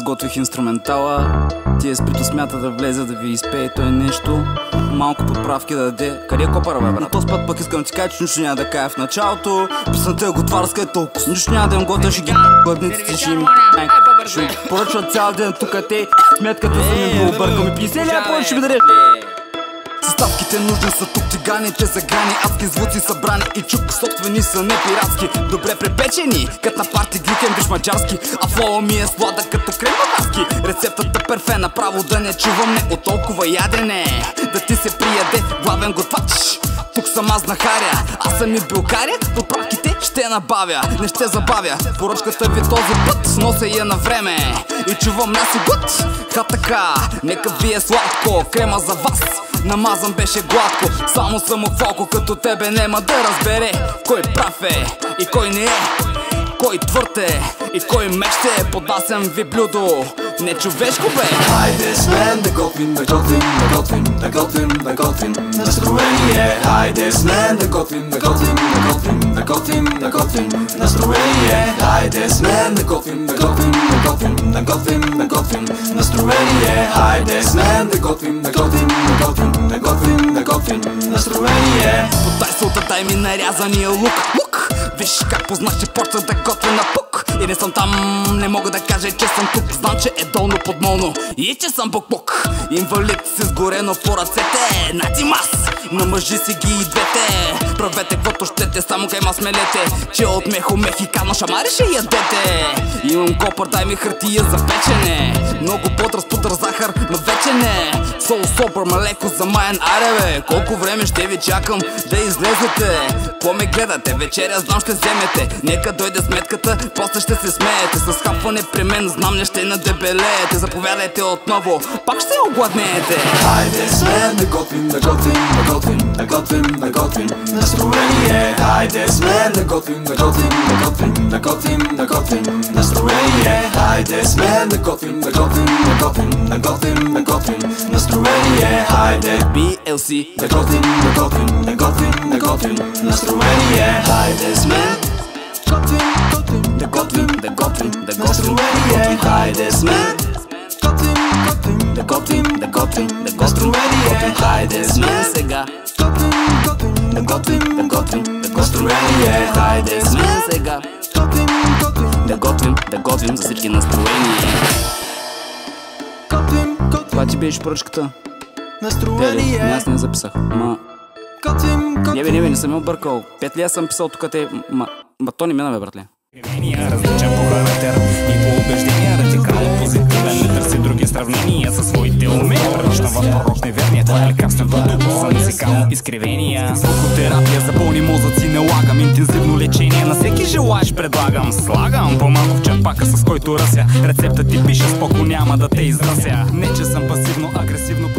готвих инструментала. Тия сприто смята да влезе да ви изпее той нещо. Малко подправки да даде. Къде е копара, бе, брат? На този път пък искам да ти кажа, че нищо няма да кажа в началото. Писната е готварска, е толкова. Нищо няма да им готвя, ще ги гладниците, ще им ще поръчват цял ден тук те. Сметката съм им го объркал ми 50 лева, повече ще ми даде. Съставките нужни са тук, тиганите за грани, адски звуци събрани и чук, собствени са не пиратски. Добре препечени, кът на парти гликен биш маджарски, а фола ми е сладък като крем мадаски. Рецептата перфе, направо да не чувам не от толкова ядене, да ти се прияде главен готвач. Тук съм аз знахаря, аз съм и билкаря, подправките ще набавя, не ще забавя. Поръчката ви този път, нося я на време и чувам наси гуд. Ха така, нека ви е сладко, крема за вас намазан беше гладко. Само самофолко като тебе нема да разбере кой прав е и кой не е, кой твърд е и кой меч ще е. Поднасям ви блюдо, не човешко бе. Хайде с мен да готвим, да готвим, да готвим, да готвим, да готвим настроение. Хайде с мен да готвим, да готвим, да готвим, да готвим, да готвим настроение. Хайде с мен да готвим, да готвим, да готвим, да готвим, да готвим настроение. Хайде с мен да готвим, да готвим, да готвим, да готвим, да готвим настроение. Подай солта, дай ми нарязания лук. Виж как познах, че почнах да готвя на пук. И не съм там, не мога да кажа, че съм тук. Знам, че е долно подмолно и че съм бук-бук. Инвалид си сгорено по ръцете, нати мас, на мъжи си ги и двете. Правете каквото щете, само кай ма смелете, че от мехо мехикано шамари ще ядете. Имам копър, дай ми хартия за печене, много по-разпутър захар, но вече не. Сол собър, малеко замаян, аре бе. Колко време ще ви чакам да излезете? По ме гледате, вечеря знам ще вземете. Нека дойде сметката, после ще се смеете. С хапване при мен знам не ще надебелеете. Заповядайте отново, пак ще огладнеете. Хайде с мен да готвим, да готвим, да готвим, да готвим, да готвим настроение. Хайде с мен да готвим, да готвим, да готвим, да готвим, да готвим настроение. Хайде с мен да готвим, да готвим, да готвим, да готвим, да готвим настроение. Хайде BLC да готвим, да готвим, да готвим, да готвим настроение. Хайде с мен да готвим, да готвим, да готвим настроение. Хайде с мен да готвим, да готвим, да готвим. Хайде с мен сега да готвим, да готвим, да готвим. Хайде с мен сега да готвим, да готвим за всички настроения. Това ти беше поръчката. Тели, аз не записах. Не съм я объркал. 5 лея съм писал тук те. Ма то не мина бе, братле. Различен по характер и по убеждения, радикално позитивен, не търси други сравнения със своите умения. Пръчна в порочни верния, това е лекарството за музикално изкривения. Звукотерапия за болни мозъци не лагам, интензивно лечение на всеки желаеш предлагам. Слагам по-малко в черпака, с който ръся, рецепта ти пише, споко няма да те израся. Не че съм пасивно агресивно